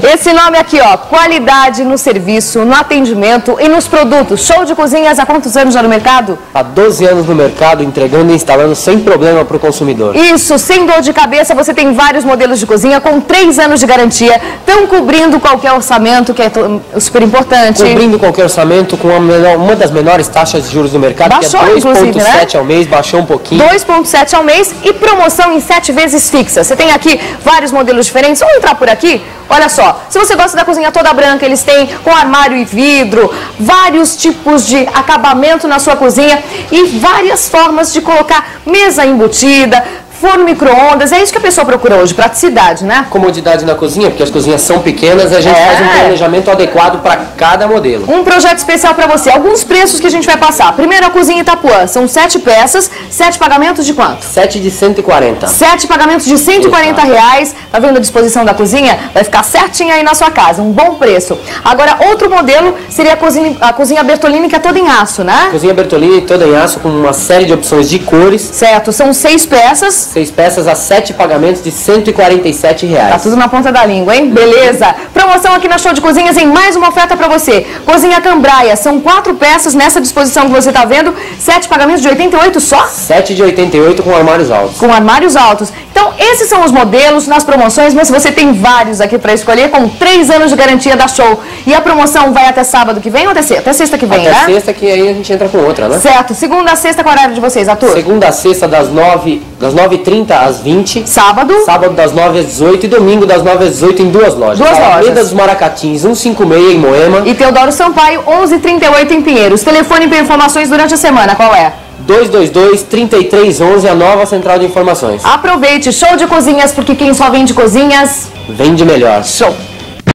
Esse nome aqui, ó, qualidade no serviço, no atendimento e nos produtos. Show de Cozinhas há quantos anos já no mercado? Há 12 anos no mercado, entregando e instalando sem problema para o consumidor. Isso, sem dor de cabeça, você tem vários modelos de cozinha com 3 anos de garantia. Estão cobrindo qualquer orçamento, que é super importante. Cobrindo qualquer orçamento com uma das menores taxas de juros do mercado, baixou, que é 2,7 né? ao mês, baixou um pouquinho. 2,7 ao mês e promoção em 7 vezes fixa. Você tem aqui vários modelos diferentes. Vamos entrar por aqui? Olha só, se você gosta da cozinha toda branca, eles têm com armário e vidro, vários tipos de acabamento na sua cozinha e várias formas de colocar mesa embutida, forno micro-ondas. É isso que a pessoa procura hoje, praticidade, né? Comodidade na cozinha, porque as cozinhas são pequenas e a gente faz um planejamento adequado para cada modelo. Um projeto especial para você. Alguns preços que a gente vai passar. Primeiro, a cozinha Itapuã. São 7 peças, 7 pagamentos de quanto? 7 de 140. 7 pagamentos de 140 reais. Tá vendo a disposição da cozinha? Vai ficar certinho aí na sua casa. Um bom preço. Agora, outro modelo seria a cozinha Bertolini, que é toda em aço, né? Cozinha Bertolini toda em aço, com uma série de opções de cores. Certo. São 6 peças. 6 peças a 7 pagamentos de 147 reais. Tá tudo na ponta da língua, hein? Beleza. Promoção aqui na Show de Cozinhas em mais uma oferta pra você. Cozinha Cambraia. São 4 peças nessa disposição que você tá vendo. 7 pagamentos de 88 só? 7 de 88 com armários altos. Com armários altos. Então, esses são os modelos nas promoções, mas você tem vários aqui pra escolher com 3 anos de garantia da Show. E a promoção vai até sábado que vem ou até sexta que vem, né? Até sexta, que aí a gente entra com outra, né? Certo. Segunda a sexta, qual é o horário de vocês, Arthur? Segunda a sexta, das 9h30 às 20. Sábado? Sábado das 9 às 18 e domingo das 9 às 18 em 2 lojas. Duas lojas. Avenida dos Maracatins, 156 em Moema. E Teodoro Sampaio, 1138 em Pinheiros. Telefone para informações durante a semana, qual é? 222-3311, a nova central de informações. Aproveite, Show de Cozinhas, porque quem só vende cozinhas... Vende melhor. Show!